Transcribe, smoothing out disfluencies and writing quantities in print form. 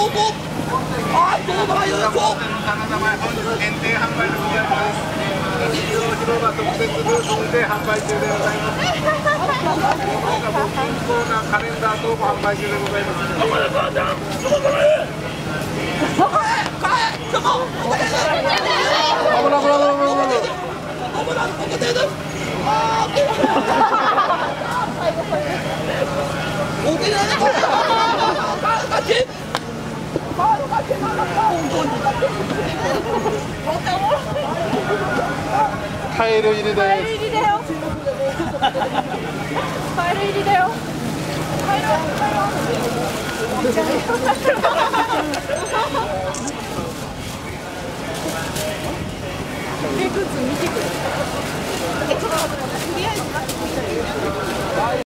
投稿。あ、動画が有効。 限定販売のビアです。広場特設ブースで販売中でございます。健康なカレンダー等も販売中でございます。カエル入りだよ。カエル入りだよ。カエル入りだよ。カエル。グッズ見てくれ。